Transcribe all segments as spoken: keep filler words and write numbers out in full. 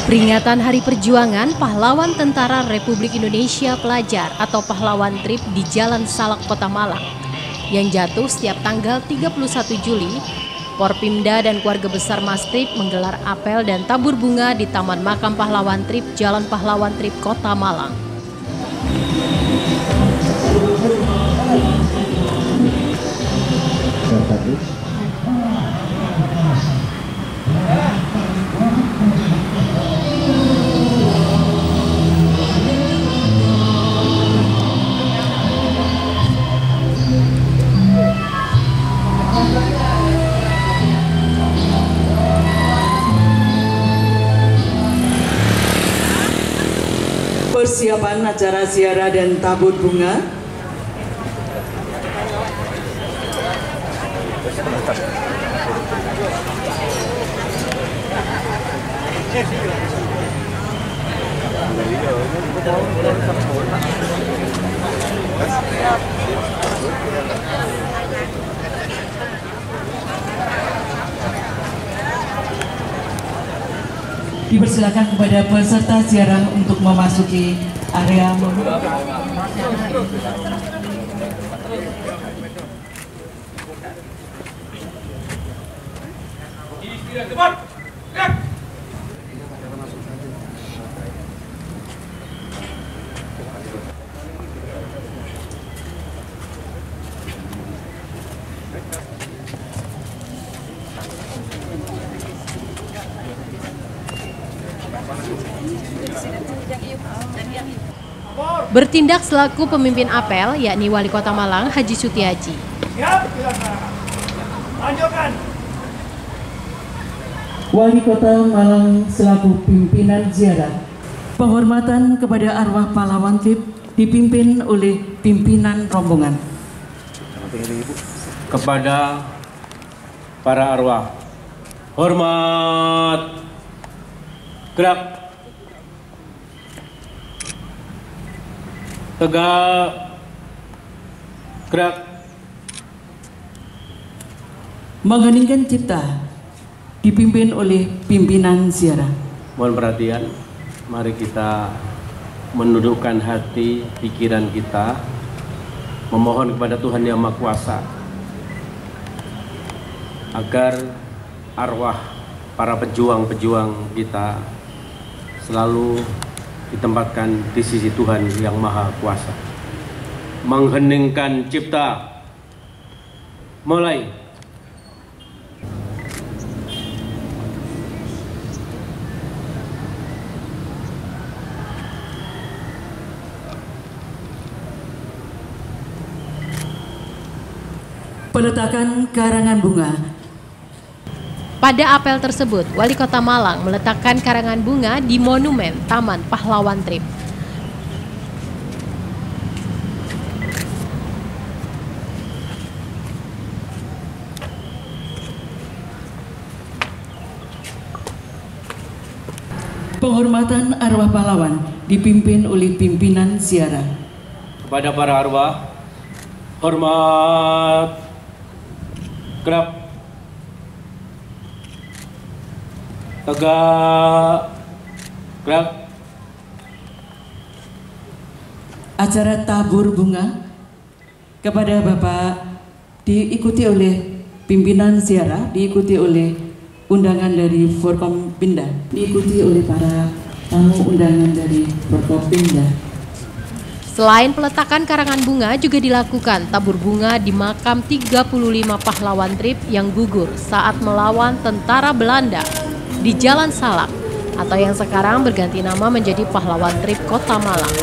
Peringatan Hari Perjuangan Pahlawan Tentara Republik Indonesia Pelajar atau Pahlawan Trip di Jalan Salak, Kota Malang yang jatuh setiap tanggal tiga puluh satu Juli, Porpimda dan keluarga besar Mas Trip menggelar apel dan tabur bunga di Taman Makam Pahlawan Trip, Jalan Pahlawan Trip, Kota Malang. Persiapan acara ziarah dan tabur bunga. Dipersilakan kepada peserta ziarah untuk memasuki area monumen. Bertindak selaku pemimpin apel yakni Wali Kota Malang Haji Sutiaji. Wali Kota Malang selaku pimpinan ziarah. Penghormatan kepada arwah pahlawan Trip dipimpin oleh pimpinan rombongan. Kepada para arwah, hormat, gerak, tegak, gerak. Mengheningkan cipta dipimpin oleh pimpinan ziarah. Mohon perhatian, mari kita menundukkan hati, pikiran kita, memohon kepada Tuhan Yang Maha Kuasa agar arwah para pejuang-pejuang kita selalu ditempatkan di sisi Tuhan Yang Maha Kuasa. Mengheningkan cipta, mulai. Peletakan karangan bunga. Pada apel tersebut, Wali Kota Malang meletakkan karangan bunga di monumen Taman Pahlawan Trip. Penghormatan arwah pahlawan dipimpin oleh pimpinan ziarah. Kepada para arwah, hormat, gerak, tegak, gerak. Acara tabur bunga kepada Bapak diikuti oleh pimpinan ziarah, diikuti oleh undangan dari Forkompinda, diikuti oleh para tamu undangan dari Forkompinda. Selain peletakan karangan bunga, juga dilakukan tabur bunga di makam tiga puluh lima pahlawan Trip yang gugur saat melawan tentara Belanda di Jalan Salak atau yang sekarang berganti nama menjadi Pahlawan Trip Kota Malang.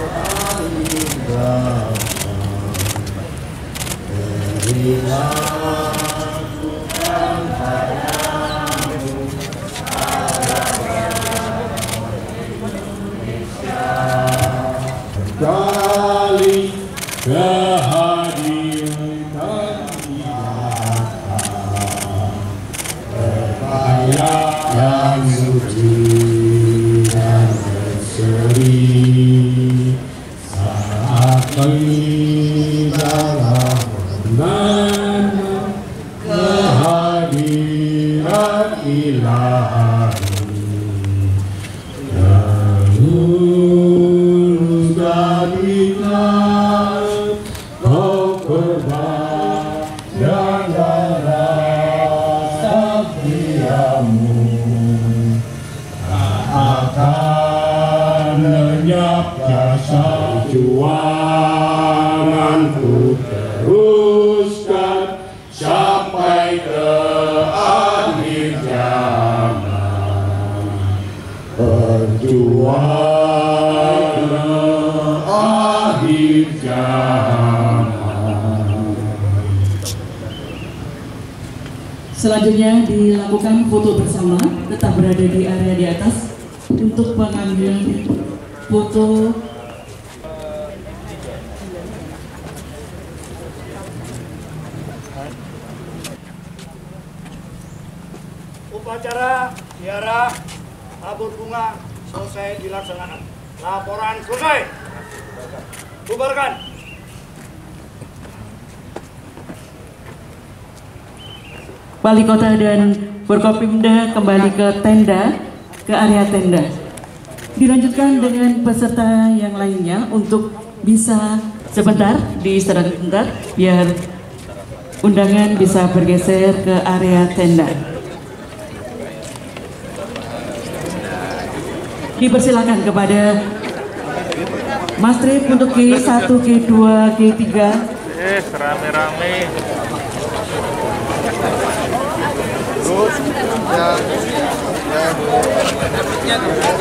Kali kehadiran terbayang yang suci dan berseri saat dalam mana kehadiran ilahi Perjuanganku teruskan sampai ke akhir zaman. Perjuangan akhir zaman. Selanjutnya dilakukan foto bersama, tetap berada di area di atas untuk pengambilan foto. Upacara ziarah tabur bunga selesai dilaksanakan. Laporan selesai. Bubarkan. Wali Kota dan Forkopimda kembali ke tenda, ke area tenda. Dilanjutkan dengan peserta yang lainnya untuk bisa sebentar diistirahat sebentar biar undangan bisa bergeser ke area tenda. Dipersilakan kepada Mas Trip untuk G satu, G dua, G tiga. Eh, rame-rame. Terus, ya, ya,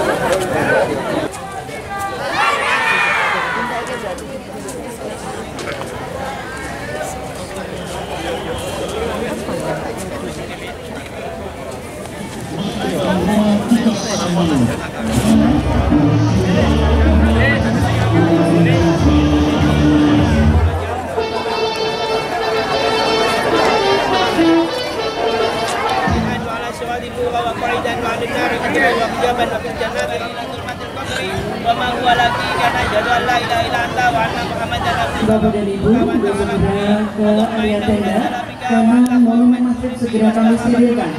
Bapak dan Ibu sudah segera ke area tenda karena monumen masjid segera kami sterilkan.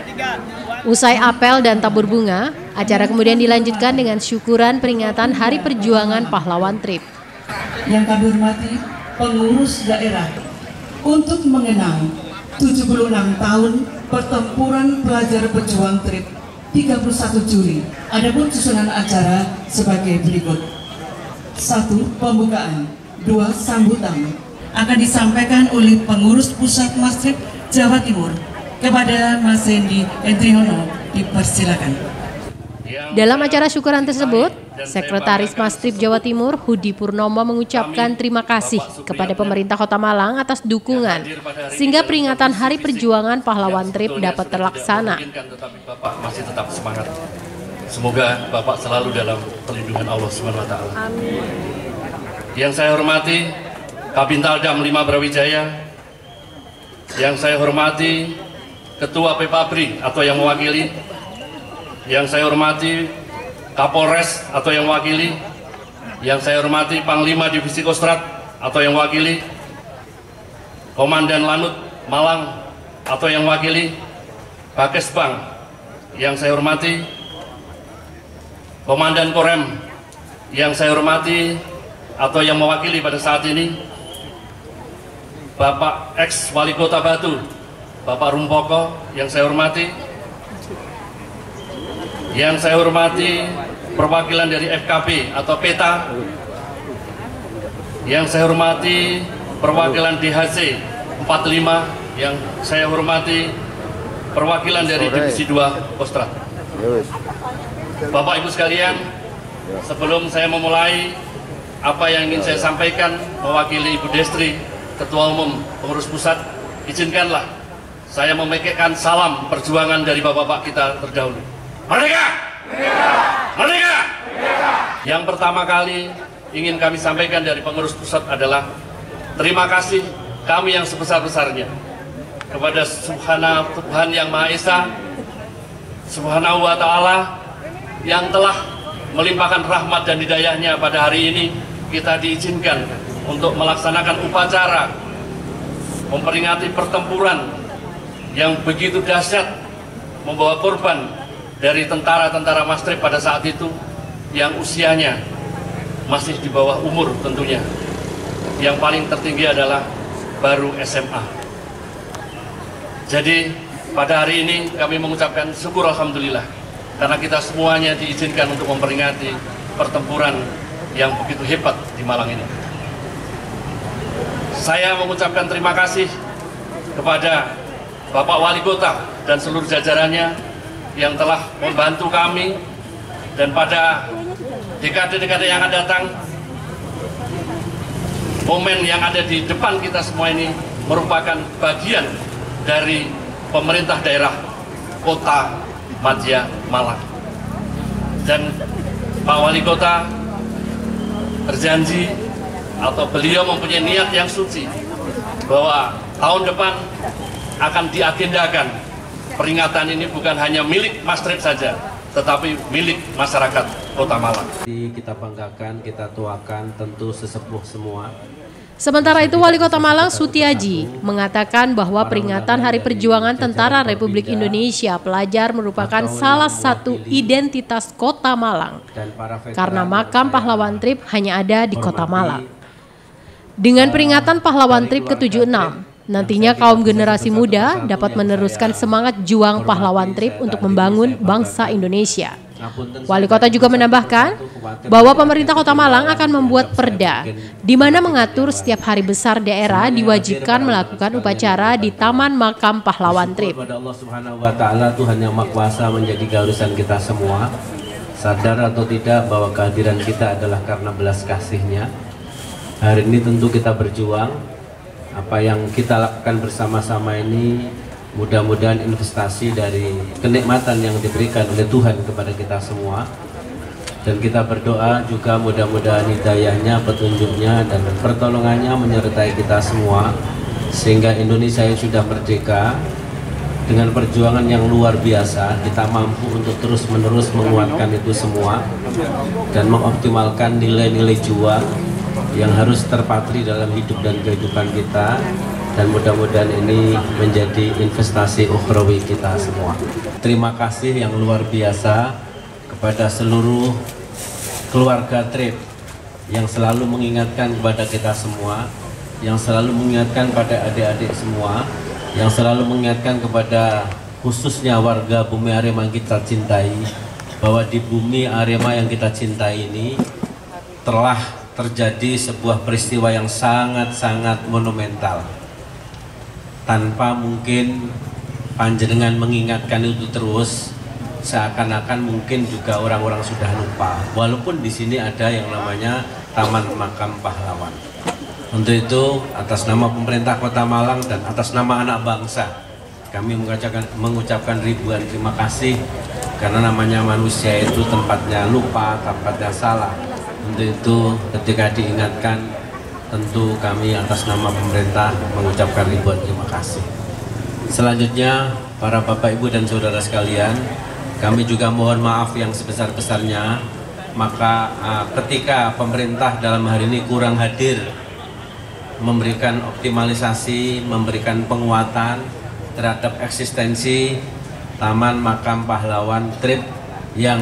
Usai apel dan tabur bunga, acara kemudian dilanjutkan dengan syukuran peringatan Hari Perjuangan Pahlawan Trip. Yang kami hormati pengurus daerah untuk mengenang tujuh puluh enam tahun pertempuran pelajar pejuang Trip tiga puluh satu Juli. Adapun susunan acara sebagai berikut. Satu, pembukaan. Dua, sambutan. Akan disampaikan oleh pengurus pusat Mastrip Jawa Timur. Kepada Mas Hendy Endrihono, dipersilakan. Dalam acara syukuran tersebut, Sekretaris Mastrip Jawa Timur Hudi Purnomo mengucapkan terima kasih kepada pemerintah Kota Malang atas dukungan sehingga peringatan Hari Perjuangan Pahlawan Trip dapat terlaksana. Bapak masih tetap semangat. Semoga Bapak selalu dalam perlindungan Allah subhanahu wa taala. Amin. Yang saya hormati Kabintal Dam lima Brawijaya, yang saya hormati Ketua Pepabri atau yang mewakili, yang saya hormati Kapolres atau yang mewakili, yang saya hormati Panglima Divisi Kostrad atau yang mewakili, Komandan Lanut Malang atau yang mewakili, Bakesbang yang saya hormati, Komandan Korem yang saya hormati atau yang mewakili pada saat ini, Bapak ex Wali Kota Batu, Bapak Rumpoko yang saya hormati, yang saya hormati perwakilan dari F K P atau PETA, yang saya hormati perwakilan D H C empat puluh lima, yang saya hormati perwakilan dari Divisi dua Kostrad. Bapak Ibu sekalian, sebelum saya memulai apa yang ingin saya sampaikan mewakili Ibu Destri, Ketua Umum Pengurus Pusat, izinkanlah saya memekekkan salam perjuangan dari bapak-bapak kita terdahulu. Merdeka! Merdeka! Merdeka! Merdeka! Yang pertama kali ingin kami sampaikan dari Pengurus Pusat adalah terima kasih kami yang sebesar-besarnya kepada Subhana Tuhan Yang Maha Esa, Subhanahu wa Ta'ala, yang telah melimpahkan rahmat dan hidayahnya pada hari ini kita diizinkan untuk melaksanakan upacara memperingati pertempuran yang begitu dahsyat membawa korban dari tentara-tentara Mastrip pada saat itu yang usianya masih di bawah umur tentunya. Yang paling tertinggi adalah baru S M A. Jadi pada hari ini kami mengucapkan syukur alhamdulillah karena kita semuanya diizinkan untuk memperingati pertempuran yang begitu hebat di Malang ini. Saya mengucapkan terima kasih kepada Bapak Wali Kota dan seluruh jajarannya yang telah membantu kami, dan pada dekade-dekade yang akan datang, momen yang ada di depan kita semua ini merupakan bagian dari pemerintah daerah Kota Madya Malang. Dan Pak Wali Kota berjanji atau beliau mempunyai niat yang suci bahwa tahun depan akan diagendakan peringatan ini bukan hanya milik Mas Trip saja, tetapi milik masyarakat Kota Malang. Kita banggakan, kita tuakan, tentu sesepuh semua. Sementara itu, Wali Kota Malang Sutiaji mengatakan bahwa peringatan Hari Perjuangan Tentara Republik Indonesia Pelajar merupakan salah satu identitas Kota Malang, karena makam pahlawan Trip hanya ada di Kota Malang. Dengan peringatan pahlawan Trip ke tujuh puluh enam, nantinya kaum generasi muda dapat meneruskan semangat juang pahlawan Trip untuk membangun bangsa Indonesia. Wali Kota juga menambahkan bahwa pemerintah Kota Malang akan membuat perda di mana mengatur setiap hari besar daerah diwajibkan melakukan upacara di Taman Makam Pahlawan Trip. Kepada Allah Subhanahu wa Ta'ala, Tuhan yang Maha Kuasa menjadi garusan kita semua. Sadar atau tidak bahwa kehadiran kita adalah karena belas kasih-Nya. Hari ini tentu kita berjuang. Apa yang kita lakukan bersama-sama ini mudah-mudahan investasi dari kenikmatan yang diberikan oleh Tuhan kepada kita semua. Dan kita berdoa juga mudah-mudahan hidayahnya, petunjuknya, dan pertolongannya menyertai kita semua, sehingga Indonesia yang sudah merdeka dengan perjuangan yang luar biasa, kita mampu untuk terus-menerus menguatkan itu semua dan mengoptimalkan nilai-nilai juang yang harus terpatri dalam hidup dan kehidupan kita. Dan mudah-mudahan ini menjadi investasi ukhrawi kita semua. Terima kasih yang luar biasa kepada seluruh keluarga Trip yang selalu mengingatkan kepada kita semua, yang selalu mengingatkan pada adik-adik semua, yang selalu mengingatkan kepada khususnya warga Bumi Arema yang kita cintai, bahwa di Bumi Arema yang kita cintai ini telah terjadi sebuah peristiwa yang sangat-sangat monumental. Tanpa mungkin panjenengan mengingatkan itu terus, seakan-akan mungkin juga orang-orang sudah lupa. Walaupun di sini ada yang namanya Taman Makam Pahlawan. Untuk itu, atas nama pemerintah Kota Malang dan atas nama anak bangsa, kami mengucapkan, mengucapkan ribuan terima kasih, karena namanya manusia itu tempatnya lupa, tempatnya salah. Untuk itu, ketika diingatkan, tentu kami atas nama pemerintah mengucapkan ribuan terima kasih. Selanjutnya, para Bapak, Ibu, dan Saudara sekalian, kami juga mohon maaf yang sebesar-besarnya. Maka uh, ketika pemerintah dalam hari ini kurang hadir memberikan optimalisasi, memberikan penguatan terhadap eksistensi Taman Makam Pahlawan Trip yang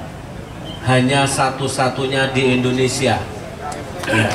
hanya satu-satunya di Indonesia. Ya.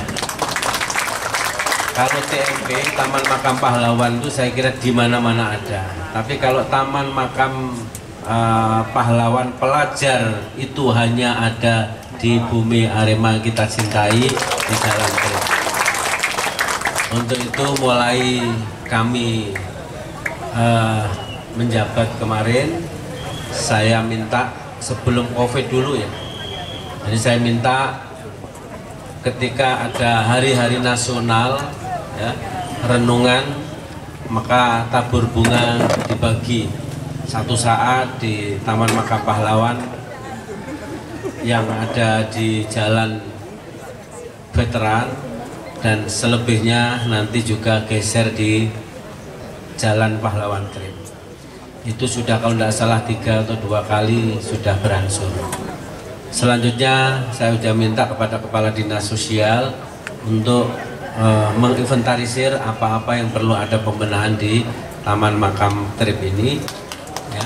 Kalau T M P, Taman Makam Pahlawan itu saya kira di mana-mana ada. Tapi kalau Taman Makam uh, Pahlawan Pelajar itu hanya ada di Bumi Arema kita cintai, di Jalan Trip. Untuk itu mulai kami uh, menjabat kemarin, saya minta sebelum Covid dulu ya. Jadi saya minta ketika ada hari-hari nasional, ya, renungan, maka tabur bunga dibagi satu saat di Taman Makam Pahlawan yang ada di Jalan Veteran, dan selebihnya nanti juga geser di Jalan Pahlawan Trip. Itu sudah kalau tidak salah tiga atau dua kali sudah beransur. Selanjutnya saya sudah minta kepada Kepala Dinas Sosial untuk uh, menginventarisir apa-apa yang perlu ada pembenahan di Taman Makam Trip ini, ya.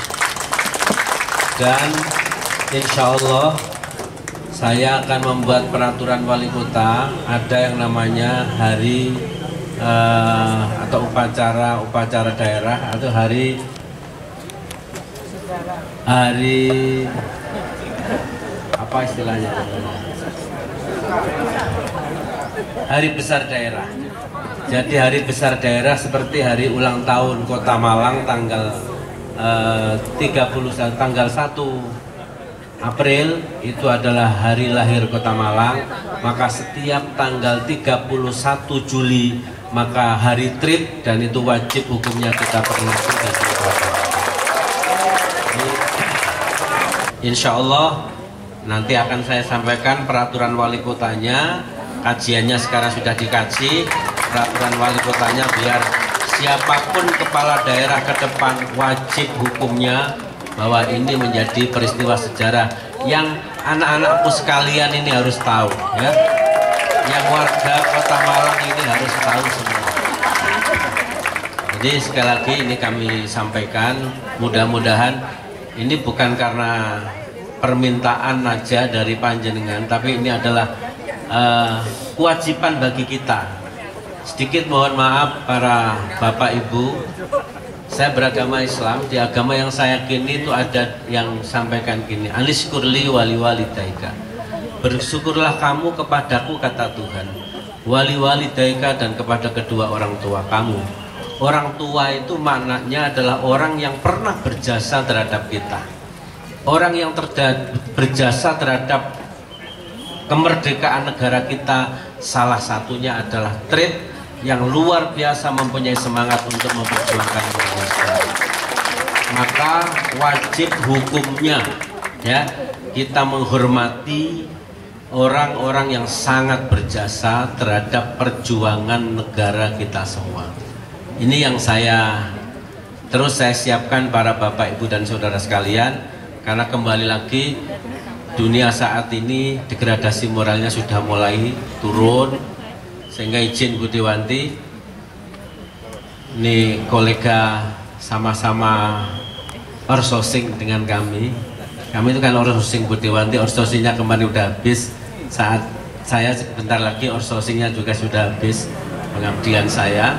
Dan insya Allah saya akan membuat peraturan wali kota, ada yang namanya hari uh, atau upacara upacara daerah atau hari hari apa istilahnya? hari besar daerah. Jadi hari besar daerah seperti hari ulang tahun Kota Malang tanggal eh, tiga puluh satu, tanggal satu April itu adalah hari lahir Kota Malang. Maka setiap tanggal tiga puluh satu Juli maka hari trip, dan itu wajib hukumnya kita peringati dan kita. Insya Allah nanti akan saya sampaikan peraturan wali kotanya. Kajiannya sekarang sudah dikaji peraturan wali kotanya, biar siapapun kepala daerah ke depan wajib hukumnya bahwa ini menjadi peristiwa sejarah yang anak-anakku sekalian ini harus tahu, ya. Yang warga Kota Malang ini harus tahu semua. Jadi sekali lagi ini kami sampaikan, mudah-mudahan ini bukan karena permintaan aja dari panjenengan, tapi ini adalah uh, kewajiban bagi kita. Sedikit mohon maaf para bapak ibu, saya beragama Islam. Di agama yang saya yakini itu ada yang sampaikan gini, Anishkurli wali walidaika, bersyukurlah kamu kepadaku, kata Tuhan, wali walidaika, dan kepada kedua orang tua kamu. Orang tua itu maknanya adalah orang yang pernah berjasa terhadap kita, orang yang berjasa terhadap kemerdekaan negara kita. Salah satunya adalah Trip yang luar biasa mempunyai semangat untuk memperjuangkan Indonesia. Maka wajib hukumnya, ya, kita menghormati orang-orang yang sangat berjasa terhadap perjuangan negara kita semua. Ini yang saya terus saya siapkan para bapak ibu dan saudara sekalian, karena kembali lagi dunia saat ini degradasi moralnya sudah mulai turun, sehingga izin Bu Dewanti, ini kolega sama-sama outsourcing dengan kami. Kami itu kan outsourcing Bu Dewanti, outsourcingnya kemarin udah habis. Saat saya sebentar lagi outsourcingnya juga sudah habis pengabdian saya.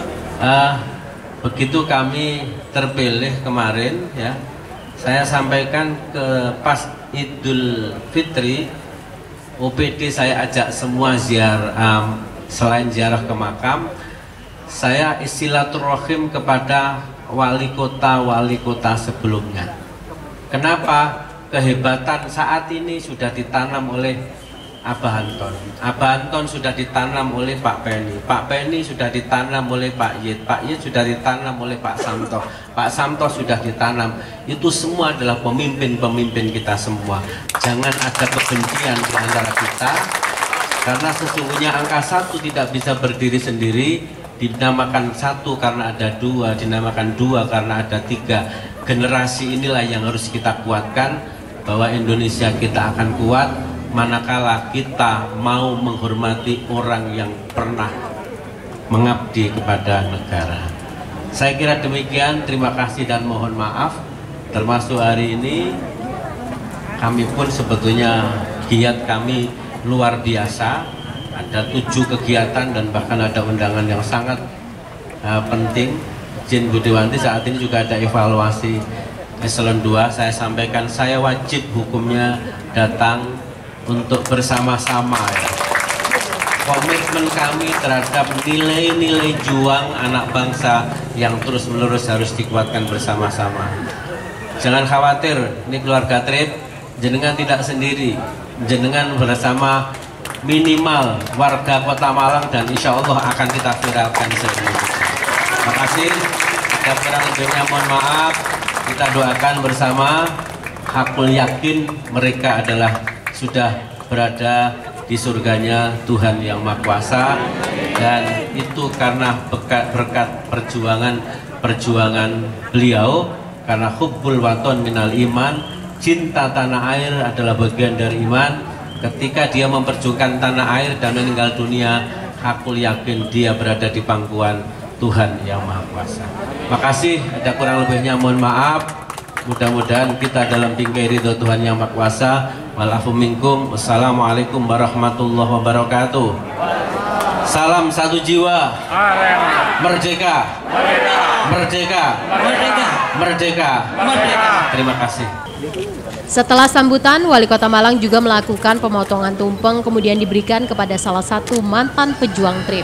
Uh, begitu kami terpilih kemarin, ya, saya sampaikan ke pas Idul Fitri, O P D saya ajak semua ziarah, um, selain ziarah ke makam, saya silaturahim kepada wali kota wali kota sebelumnya. Kenapa? Kehebatan saat ini sudah ditanam oleh Abah Anton. Abah Anton sudah ditanam oleh Pak Penny. Pak Penny sudah ditanam oleh Pak Yit. Pak Yit sudah ditanam oleh Pak Samto. Pak Samto sudah ditanam. Itu semua adalah pemimpin-pemimpin kita semua. Jangan ada kebencian di antara kita, karena sesungguhnya angka satu tidak bisa berdiri sendiri. Dinamakan satu karena ada dua, dinamakan dua karena ada tiga. Generasi inilah yang harus kita kuatkan, bahwa Indonesia kita akan kuat manakala kita mau menghormati orang yang pernah mengabdi kepada negara. Saya kira demikian, terima kasih dan mohon maaf. Termasuk hari ini kami pun sebetulnya giat kami luar biasa, ada tujuh kegiatan dan bahkan ada undangan yang sangat uh, penting. Izin Bu Dewanti, saat ini juga ada evaluasi eselon dua. Saya sampaikan saya wajib hukumnya datang untuk bersama-sama, ya. Komitmen kami terhadap nilai-nilai juang anak bangsa yang terus-menerus harus dikuatkan bersama-sama. Jangan khawatir, ini keluarga Trip, jenengan tidak sendiri, jenengan bersama minimal warga Kota Malang, dan insya Allah akan kita viralkan sendiri. Terima kasih. Ada kurang lebihnya mohon maaf. Kita doakan bersama. Hakul yakin mereka adalah sudah berada di surganya Tuhan yang Maha Kuasa, dan itu karena berkat, berkat perjuangan perjuangan beliau, karena hubbul waton minal iman, cinta tanah air adalah bagian dari iman. Ketika dia memperjuangkan tanah air dan meninggal dunia, aku yakin dia berada di pangkuan Tuhan yang Maha Kuasa. Makasih, ada kurang lebihnya mohon maaf. Mudah-mudahan kita dalam bingkai ridho Tuhan yang Maha Kuasa. Walafu minkum. Wassalamualaikum warahmatullahi wabarakatuh. Salam satu jiwa. Arema. Merdeka. Merdeka. Merdeka. Merdeka. Merdeka. Merdeka. Terima kasih. Setelah sambutan, Wali Kota Malang juga melakukan pemotongan tumpeng kemudian diberikan kepada salah satu mantan pejuang Trip.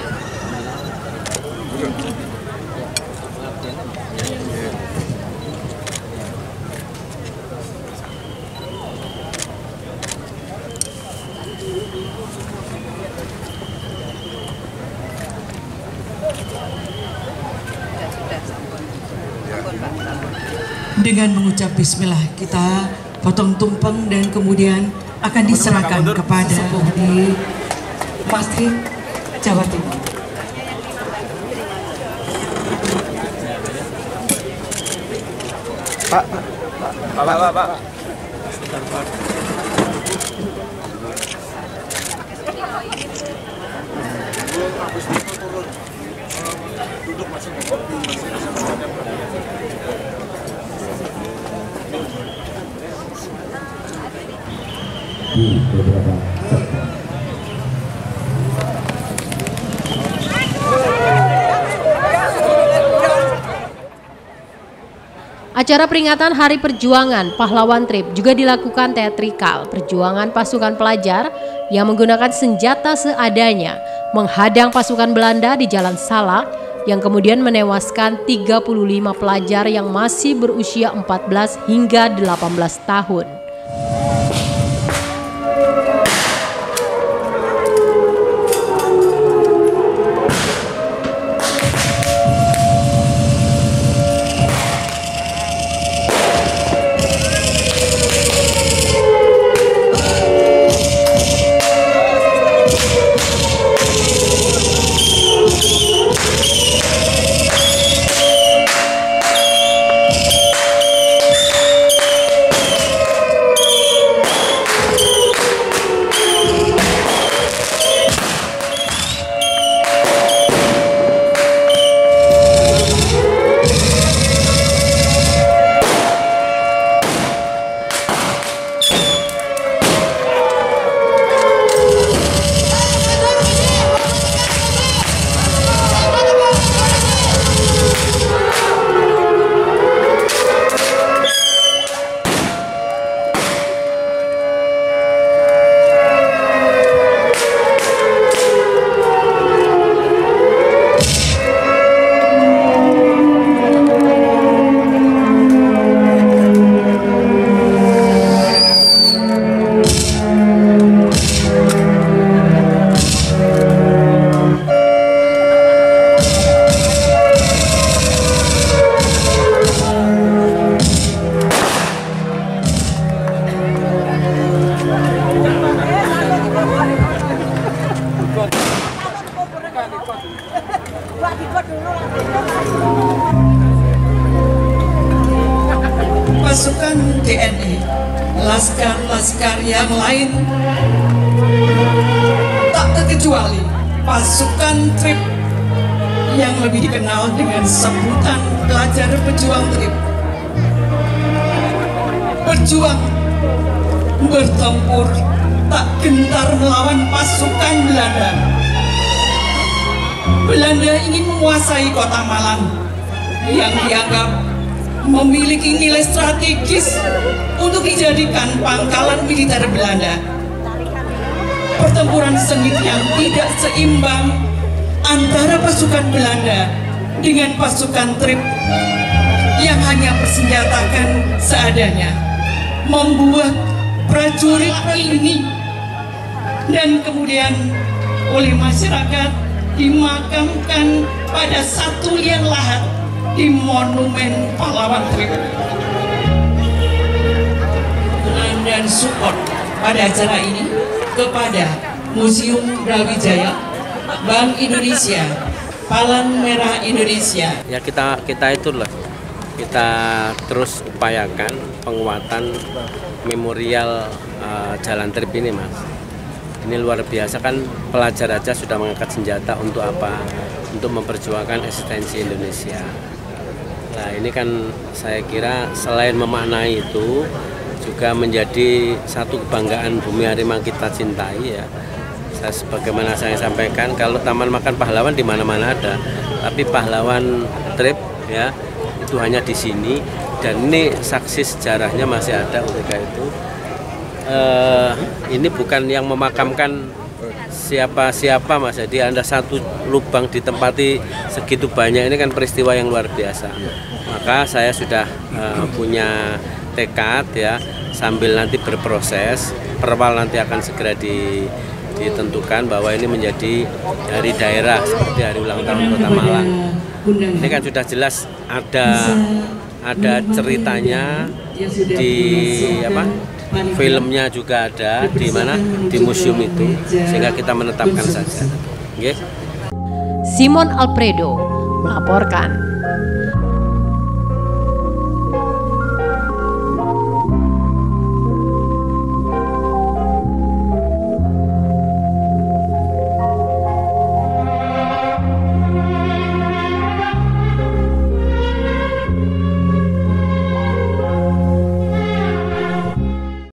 Dengan mengucap bismillah, kita potong tumpeng dan kemudian akan diserahkan kepada sesepuh di Mas Trip, Jawa Timur. Pak, Pak, Pak, Pak, Pak. Di beberapa sektor. Acara peringatan Hari Perjuangan Pahlawan Trip juga dilakukan teatrikal. Perjuangan pasukan pelajar yang menggunakan senjata seadanya menghadang pasukan Belanda di Jalan Salak yang kemudian menewaskan tiga puluh lima pelajar yang masih berusia empat belas hingga delapan belas tahun. Pasukan T N I, laskar-laskar yang lain, tak terkecuali pasukan Trip yang lebih dikenal dengan sebutan pelajar pejuang Trip, berjuang, bertempur, tak gentar melawan pasukan Belanda. Belanda ingin menguasai kota Malang yang dianggap memiliki nilai strategis untuk dijadikan pangkalan militer Belanda. Pertempuran sengit yang tidak seimbang antara pasukan Belanda dengan pasukan Trip yang hanya bersenjatakan seadanya membuat prajurit ini dan kemudian oleh masyarakat dimakamkan pada satu liang lahat di Monumen Pahlawan Trip. Dukungan dan support pada acara ini kepada Museum Brawijaya, Bank Indonesia, Palang Merah Indonesia. Ya kita kita itulah kita terus upayakan penguatan memorial uh, Jalan Trip ini, Mas. Ini luar biasa kan, pelajar aja sudah mengangkat senjata untuk apa? Untuk memperjuangkan eksistensi Indonesia. Nah ini kan saya kira selain memaknai itu juga menjadi satu kebanggaan bumi harimau kita cintai ya. Saya, sebagaimana saya sampaikan, kalau Taman Makan Pahlawan di mana-mana ada, tapi Pahlawan Trip ya itu hanya di sini, dan ini saksi sejarahnya masih ada ketika itu. Uh, ini bukan yang memakamkan siapa-siapa Mas, jadi Anda satu lubang ditempati segitu banyak, ini kan peristiwa yang luar biasa. Maka saya sudah uh, punya tekad ya, sambil nanti berproses, perwal nanti akan segera di ditentukan bahwa ini menjadi hari daerah seperti hari ulang tahun Kota Malang. Ini kan sudah jelas ada ada ceritanya di apa filmnya juga ada di mana di museum itu, sehingga kita menetapkan saja. Okay? Simon Alfredo melaporkan.